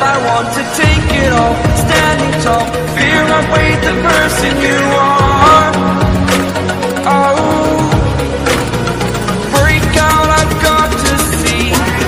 I want to take it all, standing tall, fear I weighed the person you are. Oh, break out, I've got to see.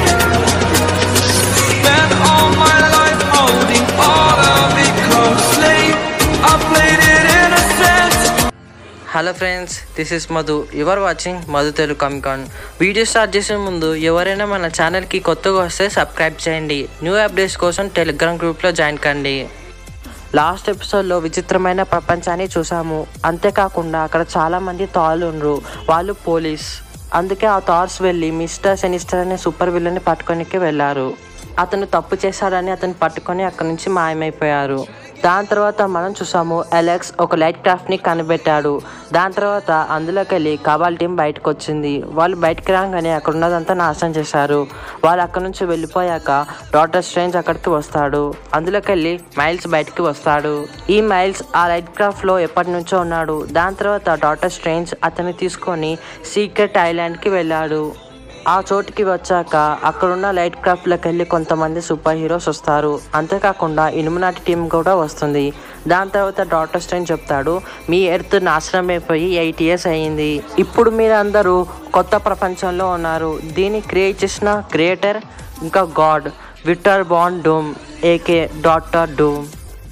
Spent all my life holding all of it closely. I played it innocent. Hello friends, this is Madhu. You are watching Madhu Telugu Comicon. Video start చేసే ముందు ఎవరైనా మన ఛానల్కి కొత్తగా వస్తే subscribe చేయండి. New updates కోసం Telegram గ్రూప్లో జాయిన్ కండి. లాస్ట్ ఎపిసోడ్లో విచిత్రమైన ప్రపంచాన్ని చూసాము. అంతేకాకుండా అక్కడ చాలామంది థార్లు ఉన్నారు. వాళ్ళు పోలీస్. అందుకే ఆ థార్స్ వెళ్ళి మిస్టర్ సెనిస్టర్ అనే సూపర్ విలన్ని పట్టుకోనికి వెళ్ళారు. అతను తప్పు చేశాడని అతను పట్టుకొని అక్కడి నుంచి మాయమైపోయారు. దాని తర్వాత మనం చూసాము అలెక్స్ ఒక లైట్ క్రాఫ్ట్ని కనిపెట్టాడు. దాని తర్వాత అందులోకి వెళ్ళి కబాల్ టీం బయటకు వచ్చింది. వాళ్ళు బయటకు రాగానే అక్కడ ఉన్నదంతా నాశనం చేశారు. వాళ్ళు అక్కడ నుంచి వెళ్ళిపోయాక డాక్టర్ స్ట్రేంజ్ అక్కడికి వస్తాడు. అందులోకి వెళ్ళి మైల్స్ బయటకు వస్తాడు. ఈ మైల్స్ ఆ లైట్ క్రాఫ్ట్లో ఎప్పటి నుంచో ఉన్నాడు. దాని తర్వాత డాక్టర్ స్ట్రేంజ్ అతన్ని తీసుకొని సీక్రెట్ ఐలాండ్కి వెళ్ళాడు. ఆ చోటుకి వచ్చాక అక్కడున్న లైట్ క్రాఫ్ట్లోకి వెళ్ళి కొంతమంది సూపర్ హీరోస్ వస్తారు. అంతేకాకుండా ఇనుమునాటి టీం కూడా వస్తుంది. దాని తర్వాత డాక్టర్ స్ట్రేంజ్ చెప్తాడు, మీ ఎర్త్ నాశనం అయిపోయి 8 years అయ్యింది. ఇప్పుడు మీరు అందరూ కొత్త ప్రపంచంలో ఉన్నారు. దీన్ని క్రియేట్ చేసిన క్రియేటర్ ఇంకా God Victor von Doom AKA doctor Doom.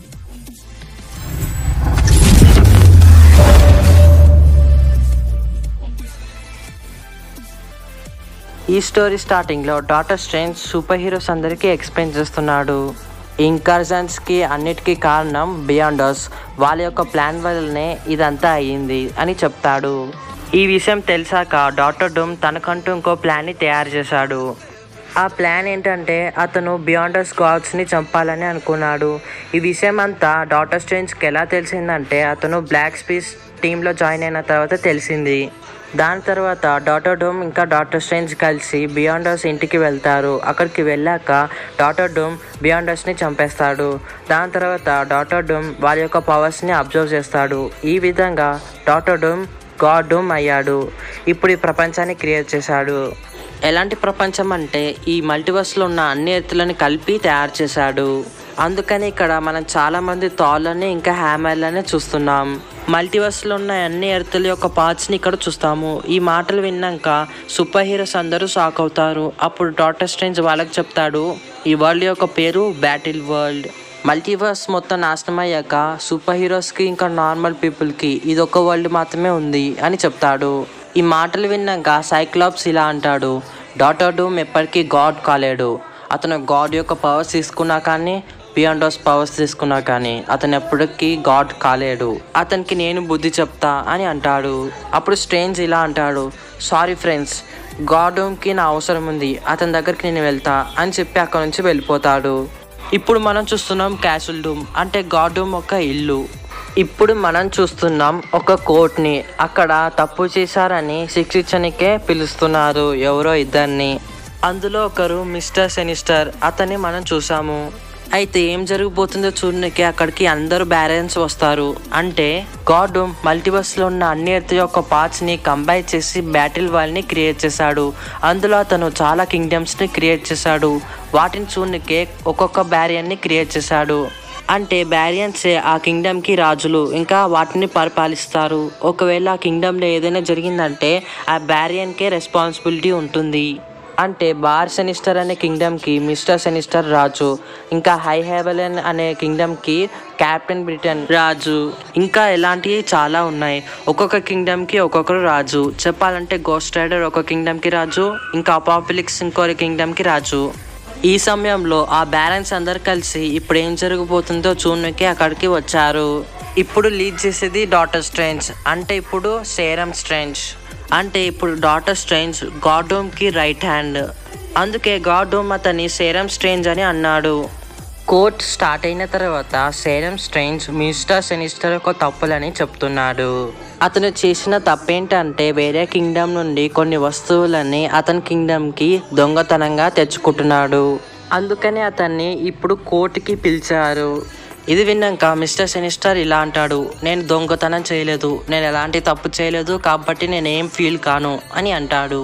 ఈ స్టోరీ స్టార్టింగ్లో డాక్టర్ స్ట్రేంజ్ సూపర్ హీరోస్ అందరికీ ఎక్స్ప్లెయిన్ చేస్తున్నాడు. ఇన్కర్జన్స్కి అన్నిటికీ కారణం బియాండర్స్. వాళ్ళ యొక్క ప్లాన్ వల్లనే ఇదంతా అయ్యింది అని చెప్తాడు. ఈ విషయం తెలిసాక డాక్టర్ డూమ్ తనకంటూ ఇంకో ప్లాన్ని తయారు చేశాడు. ఆ ప్లాన్ ఏంటంటే అతను బియాండర్స్ గాడ్స్ని చంపాలని అనుకున్నాడు. ఈ విషయం అంతా డాక్టర్ స్ట్రేంజ్కి ఎలా తెలిసిందంటే అతను బ్లాక్ స్పీస్ టీంలో జాయిన్ అయిన తర్వాత తెలిసింది. దాని తర్వాత డాక్టర్ డూమ్ ఇంకా డాక్టర్ స్ట్రేంజ్ కలిసి బియాండర్స్ ఇంటికి వెళ్తారు. అక్కడికి వెళ్ళాక డాక్టర్ డూమ్ బియాండర్స్ని చంపేస్తాడు. దాని తర్వాత డాక్టర్ డూమ్ వాళ్ళ యొక్క పవర్స్ని అబ్జర్వ్ చేస్తాడు. ఈ విధంగా డాక్టర్ డూమ్ గాడ్ డూమ్ అయ్యాడు. ఇప్పుడు ఈ ప్రపంచాన్ని క్రియేట్ చేశాడు. ఎలాంటి ప్రపంచం అంటే ఈ మల్టీవర్స్లో ఉన్న అన్ని ఎర్త్లని కలిపి తయారు చేశాడు. అందుకని ఇక్కడ మనం చాలామంది థార్లని ఇంకా హ్యామర్లని చూస్తున్నాం. మల్టీవర్స్లో ఉన్న అన్ని ఎర్త్ల యొక్క పార్ట్స్ని ఇక్కడ చూస్తాము. ఈ మాటలు విన్నాక సూపర్ హీరోస్ అందరూ షాక్ అవుతారు. అప్పుడు డాక్టర్ స్ట్రేంజ్ వాళ్ళకి చెప్తాడు, ఈ వరల్డ్ యొక్క పేరు బ్యాటిల్ వరల్డ్. మల్టీవర్స్ మొత్తం నాశనం అయ్యాక సూపర్ హీరోస్కి ఇంకా నార్మల్ పీపుల్కి ఇది ఒక వరల్డ్ మాత్రమే ఉంది అని చెప్తాడు. ఈ మాటలు విన్నాక సైక్లాప్స్ ఇలా అంటాడు, డాక్టర్ డూమ్ ఎప్పటికీ గాడ్ కాలేడు. అతను గాడ్ యొక్క పవర్స్ తీసుకున్నా కానీ బియాండర్స్ పవర్స్ తీసుకున్నా కానీ అతను ఎప్పటికీ గాడ్ కాలేడు. అతనికి నేను బుద్ధి చెప్తా అని అంటాడు. అప్పుడు స్ట్రేంజ్ ఇలా అంటాడు, సారీ ఫ్రెండ్స్, గాడ్ డూమ్కి నా అవసరం ఉంది, అతని దగ్గరికి నేను వెళ్తా అని చెప్పి అక్కడ నుంచి వెళ్ళిపోతాడు. ఇప్పుడు మనం చూస్తున్నాం క్యాసిల్ డూమ్ అంటే గాడ్ డూమ్ ఒక ఇల్లు. ఇప్పుడు మనం చూస్తున్నాం ఒక కోర్ట్ని. అక్కడ తప్పు చేశారని శిక్షించనికే పిలుస్తున్నారు ఎవరో ఇద్దరిని. అందులో ఒకరు మిస్టర్ సెనిస్టర్, అతన్ని మనం చూసాము. అయితే ఏం జరగబోతుందో చూడడానికి అక్కడికి అందరూ బ్యారెన్స్ వస్తారు. అంటే గాడ్ డూమ్ మల్టీవర్స్లో ఉన్న అన్ని ఎర్త్ యొక్క పార్ట్స్ని కంబైన్ చేసి బ్యాటిల్ వరల్డ్ని క్రియేట్ చేశాడు. అందులో అతను చాలా కింగ్డమ్స్ని క్రియేట్ చేశాడు. వాటిని చూడనికే ఒక్కొక్క బ్యారియన్ని క్రియేట్ చేశాడు. అంటే బ్యారియన్సే ఆ కింగ్డమ్కి రాజులు, ఇంకా వాటిని పరిపాలిస్తారు. ఒకవేళ ఆ కింగ్డమ్లో ఏదైనా జరిగిందంటే ఆ బ్యారియన్కే రెస్పాన్సిబిలిటీ ఉంటుంది. అంటే బార్ సెనిస్టర్ అనే కింగ్డమ్కి మిస్టర్ సెనిస్టర్ రాజు, ఇంకా హై హెవెలన్ అనే కింగ్డమ్కి కెప్టెన్ బ్రిటన్ రాజు, ఇంకా ఇలాంటివి చాలా ఉన్నాయి. ఒక్కొక్క కింగ్డమ్కి ఒక్కొక్కరు రాజు. చెప్పాలంటే గోస్ట్ రైడర్ ఒక కింగ్డమ్కి రాజు, ఇంకా అపాఫిలిక్స్ ఇంకో కింగ్డమ్కి రాజు. ఈ సమయంలో ఆ బ్యారెన్స్ అందరు కలిసి ఇప్పుడు ఏం జరగబోతుందో చూడడానికి అక్కడికి వచ్చారు. ఇప్పుడు లీడ్ చేసేది డాక్టర్ స్ట్రేంజ్. అంటే ఇప్పుడు సేరమ్ స్ట్రేంజ్. అంటే ఇప్పుడు డాక్టర్ స్ట్రేంజ్ గాడ్ డూమ్కి రైట్ హ్యాండ్. అందుకే గాడ్ డూమ్ అతన్ని సేరమ్ స్ట్రేంజ్ అని అన్నాడు. కోర్ట్ స్టార్ట్ అయిన తర్వాత సేరమ్ స్ట్రేంజ్ మిస్టర్ సెనిస్టర్ ఒక తప్పులని చెప్తున్నాడు. అతను చేసిన తప్పేంటంటే వేరే కింగ్డమ్ నుండి కొన్ని వస్తువులని అతని కింగ్డమ్కి దొంగతనంగా తెచ్చుకుంటున్నాడు. అందుకని అతన్ని ఇప్పుడు కోర్టుకి పిలిచారు. ఇది విన్నాక మిస్టర్ సెనిస్టర్ ఇలా అంటాడు, నేను దొంగతనం చేయలేదు, నేను ఎలాంటి తప్పు చేయలేదు, కాబట్టి నేనేం ఫీల్ కాను అని అంటాడు.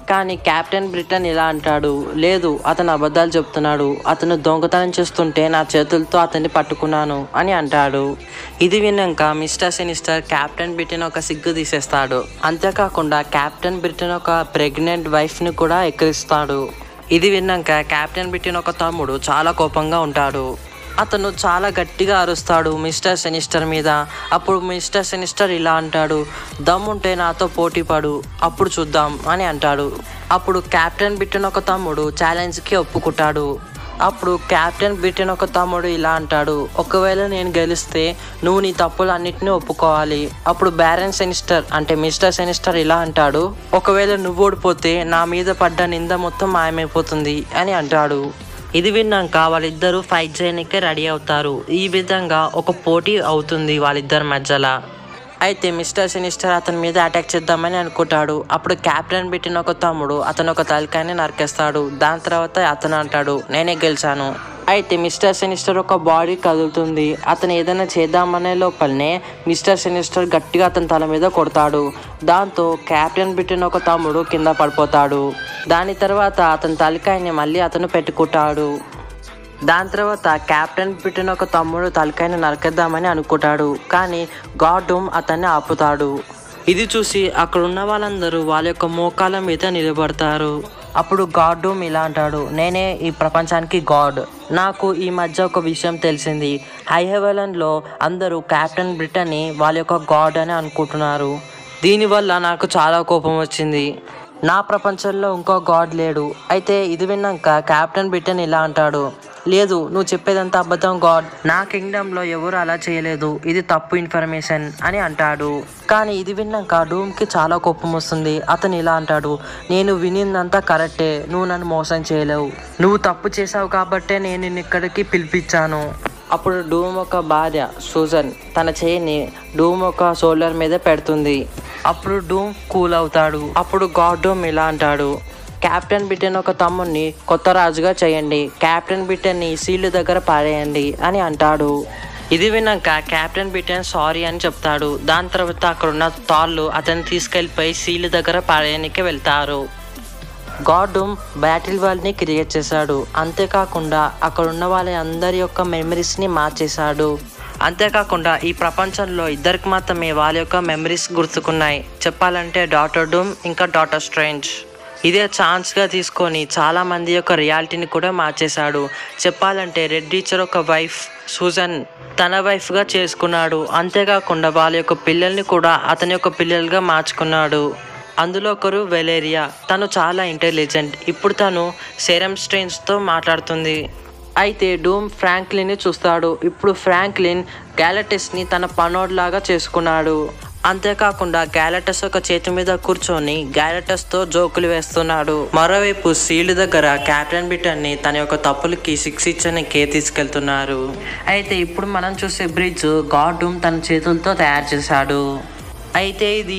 కానీ కెప్టెన్ బ్రిటన్ ఇలా అంటాడు, లేదు అతను అబద్ధాలు చెప్తున్నాడు, అతను దొంగతనం చేస్తుంటే నా చేతులతో అతన్ని పట్టుకున్నాను అని అంటాడు. ఇది విన్నాక మిస్టర్ సినిస్టర్ కెప్టెన్ బ్రిటన్ ఒక సిగ్గు తీసేస్తాడు. అంతేకాకుండా కెప్టెన్ బ్రిటన్ ఒక ప్రెగ్నెంట్ వైఫ్ని కూడా ఎక్కిరిస్తాడు. ఇది విన్నాక కెప్టెన్ బ్రిటన్ ఒక తమ్ముడు చాలా కోపంగా ఉంటాడు. అతను చాలా గట్టిగా అరుస్తాడు మిస్టర్ సినిస్టర్ మీద. అప్పుడు మిస్టర్ సినిస్టర్ ఇలా అంటాడు, దమ్ముంటే నాతో పోటీ పడు, అప్పుడు చూద్దాం అని అంటాడు. అప్పుడు కెప్టెన్ బ్రిటన్ ఒక తమ్ముడు ఛాలెంజ్కి ఒప్పుకుంటాడు. అప్పుడు కెప్టెన్ బ్రిటన్ ఒక తమ్ముడు ఇలా అంటాడు, ఒకవేళ నేను గెలిస్తే నువ్వు నీ తప్పులు అన్నిటినీ ఒప్పుకోవాలి. అప్పుడు బ్యారన్ సినిస్టర్ అంటే మిస్టర్ సినిస్టర్ ఇలా అంటాడు, ఒకవేళ నువ్వు ఓడిపోతే నా మీద పడ్డ నింద మొత్తం మాయమైపోతుంది అని అంటాడు. ఇది విన్నాక వాళ్ళిద్దరూ ఫైట్ చేయడానికే రెడీ అవుతారు. ఈ విధంగా ఒక పోటీ అవుతుంది వాళ్ళిద్దరి మధ్యలో. అయితే మిస్టర్ సినిస్టర్ అతని మీద అటాక్ చేద్దామని అనుకుంటాడు. అప్పుడు కెప్టెన్ బ్రిటన్ ఒక తమ్ముడు అతను ఒక తలకాయని నరికేస్తాడు. దాని తర్వాత అతను అంటాడు, నేనే గెలిచాను. అయితే మిస్టర్ సినిస్టర్ ఒక బాడీ కదులుతుంది. అతను ఏదైనా చేద్దామనే లోపలనే మిస్టర్ సినిస్టర్ గట్టిగా అతని తల మీద కొడతాడు. దాంతో కెప్టెన్ బ్రిటన్ ఒక తమ్ముడు కింద పడిపోతాడు. దాని తర్వాత అతని తలకాయని మళ్ళీ అతను పెట్టుకుంటాడు. దాని తర్వాత కెప్టెన్ బ్రిటన్ ఒక తమ్ముడు తలకాయని నరకేద్దామని అనుకుంటాడు. కానీ గార్డూమ్ అతన్ని ఆపుతాడు. ఇది చూసి అక్కడ ఉన్న వాళ్ళందరూ వాళ్ళ యొక్క మోకాల మీద నిలబడతారు. అప్పుడు గార్డూమ్ ఇలా అంటాడు, నేనే ఈ ప్రపంచానికి గాడ్. నాకు ఈ మధ్య ఒక విషయం తెలిసింది. హై హెవెన్లో అందరూ కెప్టెన్ బ్రిటన్ని వాళ్ళ యొక్క గాడ్ అని అనుకుంటున్నారు. దీనివల్ల నాకు చాలా కోపం వచ్చింది. నా ప్రపంచంలో ఇంకో గాడ్ లేడు. అయితే ఇది విన్నాక కెప్టెన్ బ్రిటన్ ఇలా అంటాడు, లేదు నువ్వు చెప్పేదంతా అబద్ధం గాడ్, నా కింగ్డమ్లో ఎవరు అలా చేయలేదు, ఇది తప్పు ఇన్ఫర్మేషన్ అని అంటాడు. కానీ ఇది విన్నాక డూమ్కి చాలా కోపం వస్తుంది. అతను ఇలా అంటాడు, నేను వినిందంతా కరెక్టే, నువ్వు నన్ను మోసం చేయలేవు, నువ్వు తప్పు చేసావు కాబట్టే నేను నిన్ను ఇక్కడికి పిలిపించాను. అప్పుడు డూమ్ ఒక భార్య సూజన్ తన చేయిని డూమ్ ఒక షోల్డర్ మీద పెడుతుంది. అప్పుడు డూమ్ కూల్ అవుతాడు. అప్పుడు గార్డూమ్ ఇలా అంటాడు, కెప్టెన్ బ్రిటన్ ఒక తమ్ముడిని కొత్త రాజుగా చేయండి, కెప్టెన్ బ్రిటన్ని సీల్డ్ దగ్గర పారేయండి అని అంటాడు. ఇది విన్నాక కెప్టెన్ బ్రిటన్ సారీ అని చెప్తాడు. దాని తర్వాత అక్కడ ఉన్న తాళ్ళు అతన్ని తీసుకెళ్ళిపోయి సీల్డ్ దగ్గర పారేయడానికి వెళ్తారు. గార్డూమ్ బ్యాటిల్ వరల్డ్ని క్రియేట్ చేశాడు. అంతేకాకుండా అక్కడ ఉన్న వాళ్ళ అందరి యొక్క మెమరీస్ని మార్చేశాడు. అంతేకాకుండా ఈ ప్రపంచంలో ఇద్దరికి మాత్రమే వాళ్ళ యొక్క మెమరీస్ గుర్తుకున్నాయి. చెప్పాలంటే డాక్టర్ డూమ్ ఇంకా డాక్టర్ స్ట్రేంజ్. ఇదే ఛాన్స్గా తీసుకొని చాలామంది యొక్క రియాలిటీని కూడా మార్చేశాడు. చెప్పాలంటే రెడ్ టీచర్ ఒక వైఫ్ సూజన్ తన వైఫ్గా చేసుకున్నాడు. అంతేకాకుండా వాళ్ళ యొక్క పిల్లల్ని కూడా అతని యొక్క పిల్లలుగా మార్చుకున్నాడు. అందులో ఒకరు వెలేరియా, తను చాలా ఇంటెలిజెంట్. ఇప్పుడు తను సెరమ్ స్ట్రేంజ్తో మాట్లాడుతుంది. అయితే డూమ్ ఫ్రాంక్లిన్ని చూస్తాడు. ఇప్పుడు ఫ్రాంక్లిన్ గ్యాలటస్ని తన పనోడ్లాగా చేసుకున్నాడు. అంతేకాకుండా గ్యాలటస్ ఒక చేతి మీద కూర్చొని గ్యాలటస్తో జోకులు వేస్తున్నాడు. మరోవైపు సీల్డ్ దగ్గర కెప్టెన్ బ్రిటన్ని తన యొక్క తప్పులకి శిక్ష ఇచ్చడానికి తీసుకెళ్తున్నారు. అయితే ఇప్పుడు మనం చూసే బ్రిడ్జ్ గార్డూమ్ తన చేతులతో తయారు చేశాడు. అయితే ఇది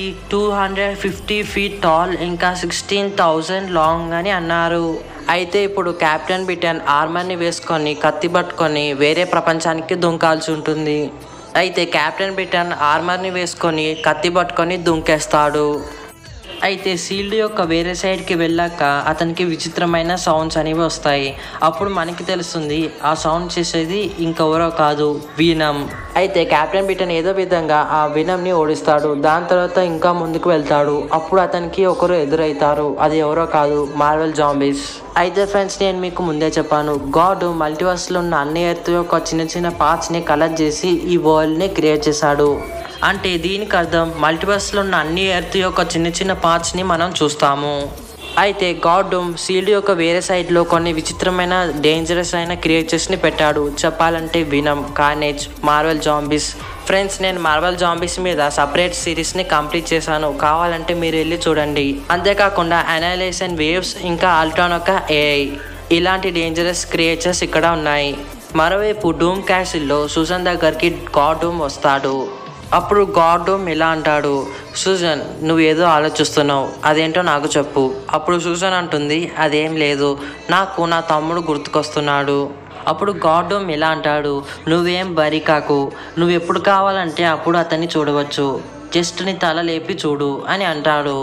250 feet టాల్ ఇంకా 16,000 లాంగ్ అని అన్నారు. అయితే ఇప్పుడు కెప్టెన్ బ్రిటన్ ఆర్మర్ని వేసుకొని కత్తి పట్టుకొని వేరే ప్రపంచానికి దుంకాల్సి ఉంటుంది. అయితే కెప్టెన్ బ్రిటన్ ఆర్మర్ని వేసుకొని కత్తి పట్టుకొని దుంకేస్తాడు. అయితే సీల్డ్ యొక్క వేరే సైడ్కి వెళ్ళాక అతనికి విచిత్రమైన సౌండ్స్ అనేవి వస్తాయి. అప్పుడు మనకి తెలుస్తుంది ఆ సౌండ్ చేసేది ఇంకెవరో కాదు, వీనమ్. అయితే కెప్టెన్ బ్రిటన్ ఏదో విధంగా ఆ వినమ్ని ఓడిస్తాడు. దాని తర్వాత ఇంకా ముందుకు వెళ్తాడు. అప్పుడు అతనికి ఒకరు ఎదురవుతారు. అది ఎవరో కాదు, మార్వెల్ జాంబీస్. అయితే ఫ్రెండ్స్, నేను మీకు ముందే చెప్పాను, గాడ్ మల్టీవర్స్లో ఉన్న అన్ని ఎర్త్ యొక్క చిన్న చిన్న పార్ట్స్ని కలెక్ట్ చేసి ఈ వరల్డ్ని క్రియేట్ చేశాడు. అంటే దీనికి అర్థం మల్టీవర్స్లో ఉన్న అన్ని ఎర్త్ యొక్క చిన్న చిన్న పార్ట్స్ని మనం చూస్తాము. అయితే గార్డూమ్ సీల్డ్ యొక్క వేరే సైడ్లో కొన్ని విచిత్రమైన డేంజరస్ అయిన క్రియేచర్స్ని పెట్టాడు. చెప్పాలంటే Venom, Carnage, Marvel Zombies. Friends, నేను మార్వెల్ జాంబీస్ మీద సపరేట్ సిరీస్ని కంప్లీట్ చేశాను. కావాలంటే మీరు వెళ్ళి చూడండి. అంతేకాకుండా అనైలేషన్ వేవ్స్ ఇంకా అల్ట్రాన్ ఒక ఏఐ, ఇలాంటి డేంజరస్ క్రియేచర్స్ ఇక్కడ ఉన్నాయి. మరోవైపు డూమ్ క్యాసిల్లో సూజన్ దగ్గరికి గార్డూమ్ వస్తాడు. అప్పుడు గార్డూమ్ ఇలా అంటాడు, సూజన్ నువ్వేదో ఆలోచిస్తున్నావు, అదేంటో నాకు చెప్పు. అప్పుడు సూజన్ అంటుంది, అదేం లేదు, నాకు నా తమ్ముడు గుర్తుకొస్తున్నాడు. అప్పుడు గార్డూమ్ ఇలా అంటాడు, నువ్వేం బరి కాకు, నువ్వు ఎప్పుడు కావాలంటే అప్పుడు అతన్ని చూడవచ్చు, జస్ట్ నీ తల లేపి చూడు అని అంటాడు.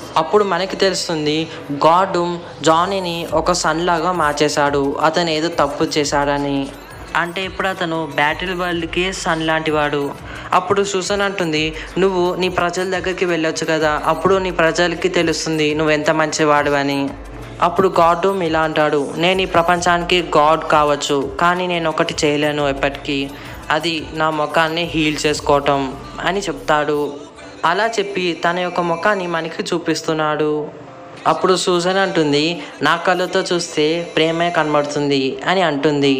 అప్పుడు మనకి తెలుస్తుంది గాడ్ జానీని ఒక సన్ లాగా మార్చేశాడు, అతను ఏదో తప్పు చేశాడని. అంటే ఇప్పుడు అతను బ్యాటిల్ వరల్డ్కి సన్ లాంటి వాడు. అప్పుడు సూసన్ అంటుంది, నువ్వు నీ ప్రజల దగ్గరికి వెళ్ళొచ్చు కదా, అప్పుడు నీ ప్రజలకి తెలుస్తుంది నువ్వెంత మంచివాడు అని. అప్పుడు గాడ్ ఇలా అంటాడు, నేను ఈ ప్రపంచానికి గాడ్ కావచ్చు, కానీ నేను ఒకటి చేయలేను ఎప్పటికీ, అది నా ముఖాన్ని హీల్ చేసుకోవటం అని చెప్తాడు. అలా చెప్పి తన యొక్క ముఖాన్ని మనకి చూపిస్తున్నాడు. అప్పుడు సూసన్ అంటుంది, నా కళ్ళతో చూస్తే ప్రేమే కనబడుతుంది అని అంటుంది.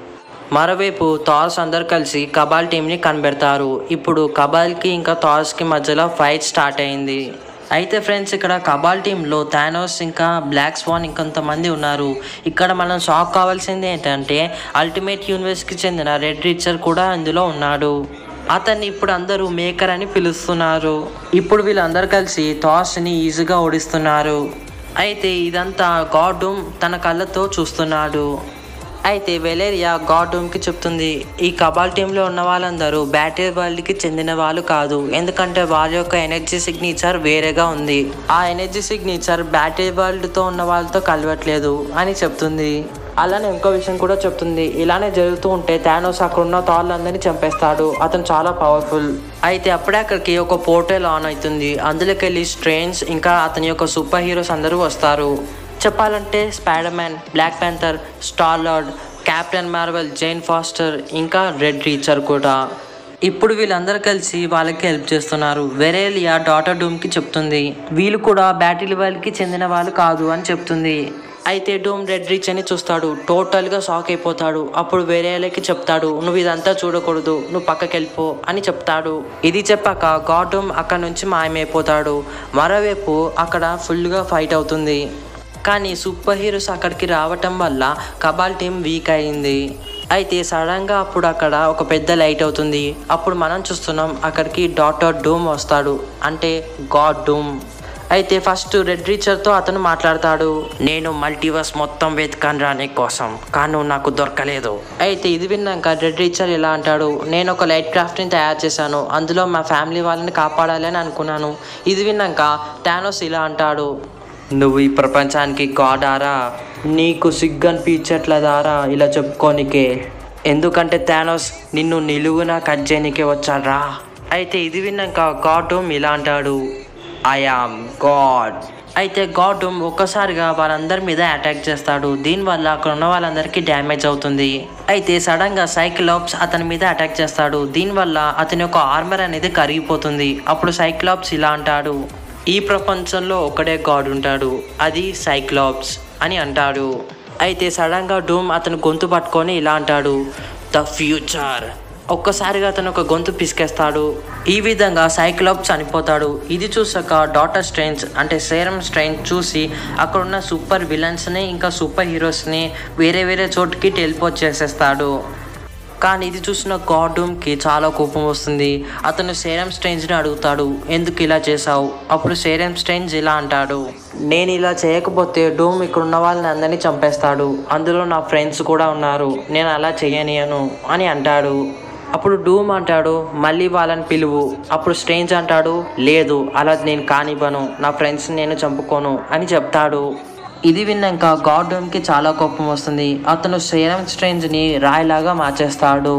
మరోవైపు థార్స్ అందరు కలిసి కబాల్ టీంని కనిపెడతారు. ఇప్పుడు కబాల్కి ఇంకా థార్స్కి మధ్యలో ఫైట్ స్టార్ట్ అయింది. అయితే ఫ్రెండ్స్, ఇక్కడ కబాల్ టీంలో థానోస్ ఇంకా బ్లాక్ స్వాన్ ఇంకొంతమంది ఉన్నారు. ఇక్కడ మనం షాక్ కావాల్సింది ఏంటంటే అల్టిమేట్ యూనివర్స్కి చెందిన రెడ్ రిచర్ కూడా ఇందులో ఉన్నాడు. అతన్ని ఇప్పుడు అందరూ మేకర్ అని పిలుస్తున్నారు. ఇప్పుడు వీళ్ళందరూ కలిసి థార్స్ని ఈజీగా ఓడిస్తున్నారు. అయితే ఇదంతా గాడ్ తన కళ్ళతో చూస్తున్నాడు. అయితే వెలేరియా గాడ్ చెప్తుంది, ఈ కబాల్ టీంలో ఉన్న వాళ్ళందరూ బ్యాటిల్ వరల్డ్కి చెందిన వాళ్ళు కాదు, ఎందుకంటే వాళ్ళ యొక్క ఎనర్జీ సిగ్నేచర్ వేరేగా ఉంది. ఆ ఎనర్జీ సిగ్నేచర్ బ్యాటిల్ వరల్డ్తో ఉన్న వాళ్ళతో కలవట్లేదు అని చెప్తుంది. అలానే ఇంకో విషయం కూడా చెప్తుంది, ఇలానే జరుగుతూ ఉంటే థానోస్ అక్కడ ఉన్న థార్లందరినీ చంపేస్తాడు, అతను చాలా పవర్ఫుల్. అయితే అప్పుడే అక్కడికి ఒక పోర్టల్ ఆన్ అవుతుంది. అందులోకి వెళ్ళి స్ట్రేంజ్ ఇంకా అతని యొక్క సూపర్ హీరోస్ అందరూ వస్తారు. చెప్పాలంటే Spider Man, black Panther, Star Lord, Captain Marvel, Jane Foster ఇంకా రెడ్ రీచర్ కూడా. ఇప్పుడు వీళ్ళందరూ కలిసి వాళ్ళకి హెల్ప్ చేస్తున్నారు. వెరేలియా డాటర్ డూమ్కి చెప్తుంది, వీళ్ళు కూడా బ్యాటిల్ వరల్డ్కి చెందిన వాళ్ళు కాదు అని చెప్తుంది. అయితే డూమ్ రెడ్ రీచ్ అని చూస్తాడు, టోటల్గా షాక్ అయిపోతాడు. అప్పుడు వేరేలకి చెప్తాడు, నువ్వు ఇదంతా చూడకూడదు, నువ్వు పక్కకి వెళ్ళిపో అని చెప్తాడు. ఇది చెప్పాక గాడ్ డూమ్ అక్కడ నుంచి మాయమైపోతాడు. మరోవైపు అక్కడ ఫుల్గా ఫైట్ అవుతుంది. కానీ సూపర్ హీరోస్ అక్కడికి రావటం వల్ల కబాల్ టీం వీక్ అయింది. అయితే సడన్గా అప్పుడు అక్కడ ఒక పెద్ద లైట్ అవుతుంది. అప్పుడు మనం చూస్తున్నాం అక్కడికి డాక్టర్ డూమ్ వస్తాడు, అంటే గాడ్ డూమ్. అయితే ఫస్ట్ రెడ్ రీచర్తో అతను మాట్లాడతాడు, నేను మల్టీవర్స్ మొత్తం వెతకాను రాని కోసం, కానీ నాకు దొరకలేదు. అయితే ఇది విన్నాక రెడ్ రీచర్ ఇలా అంటాడు, నేను ఒక లైట్ క్రాఫ్ట్ని తయారు చేశాను, అందులో మా ఫ్యామిలీ వాళ్ళని కాపాడాలి అని అనుకున్నాను. ఇది విన్నాక థానోస్ ఇలా అంటాడు, నువ్వు ఈ ప్రపంచానికి గాడారా, నీకు సిగ్గనిపించట్లేదారా ఇలా చెప్పుకోనికే, ఎందుకంటే థానోస్ నిన్ను నిలువున కట్ చేయనికే వచ్చాడ్రా. అయితే ఇది విన్నాక గాడ్ ఇలా అంటాడు, ఐ యామ్ గాడ్. అయితే గాడ్ ఒక్కసారిగా వాళ్ళందరి మీద అటాక్ చేస్తాడు. దీనివల్ల అక్కడ ఉన్న వాళ్ళందరికీ డ్యామేజ్ అవుతుంది. అయితే సడన్గా సైక్లాప్స్ అతని మీద అటాక్ చేస్తాడు. దీనివల్ల అతని యొక్క ఆర్మర్ అనేది కరిగిపోతుంది. అప్పుడు సైక్లాప్స్ ఇలా అంటాడు, ఈ ప్రపంచంలో ఒకడే గాడ్ ఉంటాడు, అది సైక్లాప్స్ అని అంటాడు. అయితే సడన్గా డూమ్ అతను గొంతు పట్టుకొని ఇలా అంటాడు, ద ఫ్యూచర్. ఒక్కసారిగా అతను ఒక గొంతు పిసికేస్తాడు. ఈ విధంగా సైక్లాప్స్ చనిపోతాడు. ఇది చూసాక డాక్టర్ స్ట్రేంజ్ అంటే సేరం స్ట్రేంజ్ చూసి అక్కడున్న సూపర్ విలన్స్ని ఇంకా సూపర్ హీరోస్ని వేరే వేరే చోటుకి టెలిపోర్ట్ చేసేస్తాడు. కానీ ఇది చూసిన గాడ్ డూమ్కి చాలా కోపం వస్తుంది. అతను సేరం స్ట్రేంజ్ని అడుగుతాడు, ఎందుకు ఇలా చేశావు? అప్పుడు సేరం స్ట్రేంజ్ ఇలా అంటాడు, నేను ఇలా చేయకపోతే డూమ్ ఇక్కడ ఉన్న వాళ్ళని అందరినీ చంపేస్తాడు, అందులో నా ఫ్రెండ్స్ కూడా ఉన్నారు, నేను అలా చేయనియను అని అంటాడు. అప్పుడు డూమ్ అంటాడు, మళ్ళీ వాళ్ళని పిలువు. అప్పుడు స్ట్రేంజ్ అంటాడు, లేదు అలా నేను కానివ్వను, నా ఫ్రెండ్స్ని నేను చంపుకోను అని చెప్తాడు. ఇది విన్నాక గాడ్ డూమ్కి చాలా కోపం వస్తుంది. అతను సేరం స్ట్రేంజ్ని రాయిలాగా మార్చేస్తాడు.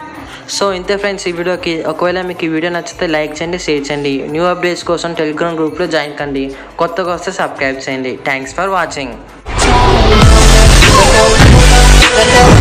సో ఇంతే ఫ్రెండ్స్ ఈ వీడియోకి. ఒకవేళ మీకు ఈ వీడియో నచ్చితే లైక్ చేయండి, షేర్ చేయండి. న్యూ అప్డేట్స్ కోసం టెలిగ్రామ్ గ్రూప్లో జాయిన్ కండి. కొత్తగా వస్తే సబ్స్క్రైబ్ చేయండి. Thanks for watching.